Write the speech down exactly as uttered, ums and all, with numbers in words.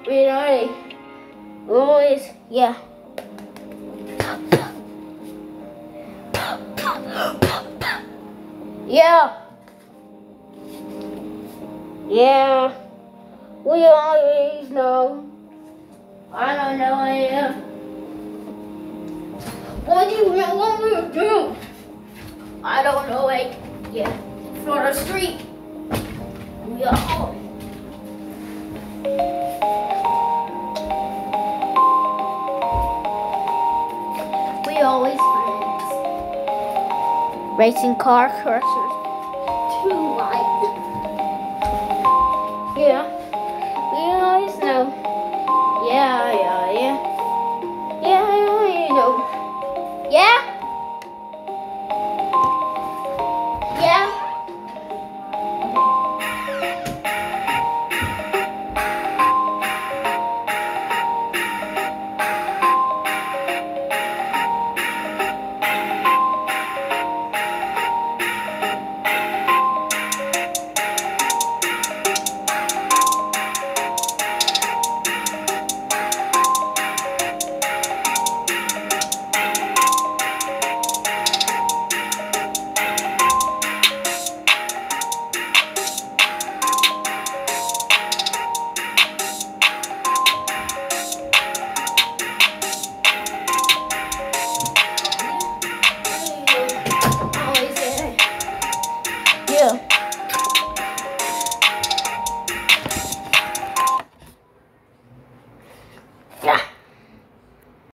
We already always, yeah. Yeah. Yeah. We always know. I don't know idea. What do you know what we were doing? I don't know, like, yeah, for the street. We are. We always friends. Racing car cursors.